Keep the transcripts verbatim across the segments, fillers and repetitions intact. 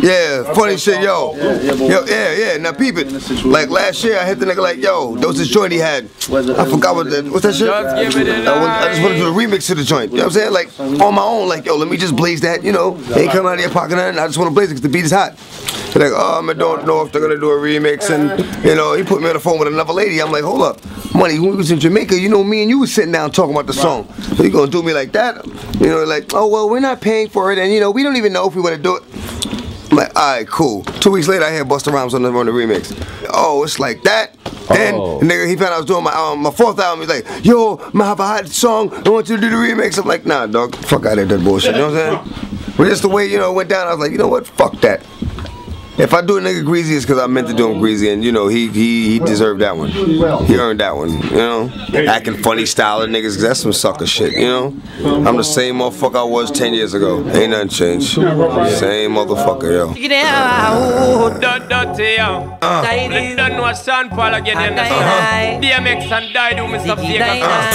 Yeah, funny shit, yo. Yo, yeah, yeah, now peep it. Like last year, I hit the nigga like, yo, there was this joint he had. I forgot what that, what's that shit? I, was, I just wanted to do a remix to the joint. You know what I'm saying? Like, on my own, like, yo, let me just blaze that, you know. They ain't coming out of your pocket, and I just want to blaze it because the beat is hot. They're like, oh, I don't know if they're gonna do a remix, and, you know, he put me on the phone with another lady. I'm like, hold up, Money, when we was in Jamaica, you know, me and you was sitting down talking about the song. So you gonna do me like that? You know, like, oh, well, we're not paying for it, and, you know, we don't even know if we want to do it. I'm like, alright, cool. Two weeks later, I hear Busta Rhymes on the, on the remix. Oh, it's like that. Then, oh. the nigga, he found out I was doing my um, my fourth album. He's like, yo, I have a hot song. I want you to do the remix. I'm like, nah, dog. Fuck out of that bullshit. You know what I'm saying? But just the way, you know, it went down, I was like, you know what? Fuck that. If I do a nigga greasy, it's because I meant to do him greasy, and you know he he he deserved that one. He earned that one. You know, acting funny style of niggas, that's some sucker shit. You know, I'm the same motherfucker I was ten years ago. Ain't nothing changed. Same motherfucker, yo. Uh. D M X and die do Mister Fake.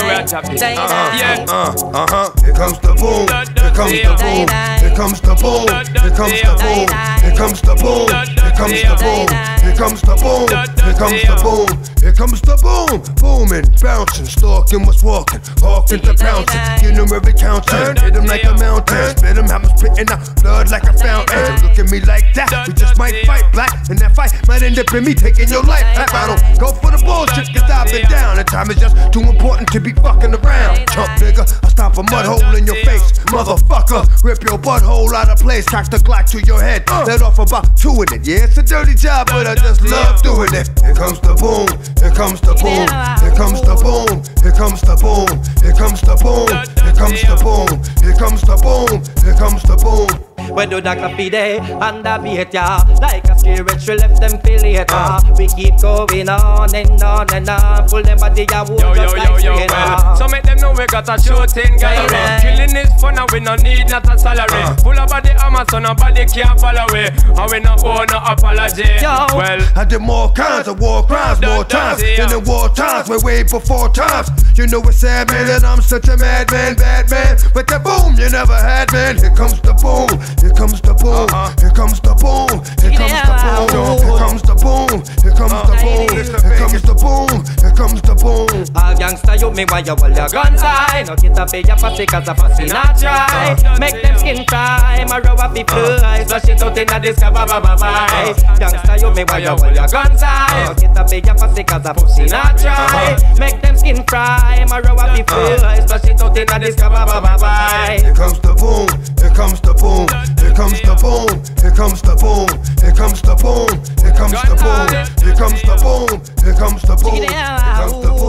Yeah. Uh huh. Here comes the boom. Here comes the boom. Here comes the boom. Here comes the boom. Here comes the boom. Here comes the boom, here comes the boom, here comes the boom, here comes the boom, booming, bouncing, stalking, what's walking, hawking to pouncing, get him every counting, hit him like a mountain, spit him, have him spitting out blood like a fountain. Look at me like that, we just might fight black, and that fight might end up in me taking your life. I don't go for the bullshit, cause I've been down, and time is just too important to be fucking around. Chump nigga, I stomp a mud hole in your face, motherfucker, rip your butthole out of place, cock the Glock to your head, let off about two in it. Yeah, it's a dirty job, but I just love doing it. Here comes the boom, here comes the boom, here comes the boom, here comes the boom, here comes the boom, here comes the boom, here comes the boom, here comes the boom. We do Doctor Fide and the beat ya, like a spiritual left them feel later. Uh. We keep going on and on and on, pull them body ya wood just like yo, yo, well. So make them know we got a shooting gallery. Yeah. Killing is fun and we no need not a salary. Uh. Full of body armor so nobody can't follow it. And we no owe no apology. Yo. Well, I did more kinds of war crimes, more times than in war times. We're way before times. You know it's sad, man, that I'm such a madman, bad man. But the boom you never had, man. Here comes the boom. Here comes the boom, uh-huh. Here comes the boom, here comes the boom, here comes the boom, here comes the boom, here comes the boom, here comes the boom. All gangsta you me while you hold your guns high. No get a pay your pussy cause a pussy not try. Make them skin cry, my row up the fly. Flush it out in a disco, bye bye bye bye. Gangsta you me while you hold your guns high. No get a pay your pussy cause a pussy not try. Make them skin cry, my row up the fly. Flush it out in a disco, bye bye bye bye. Here comes the boom, here comes the boom. Here comes the boom, here comes the boom, here comes the boom, here comes the boom, here comes the boom, here comes the boom, here comes the boom.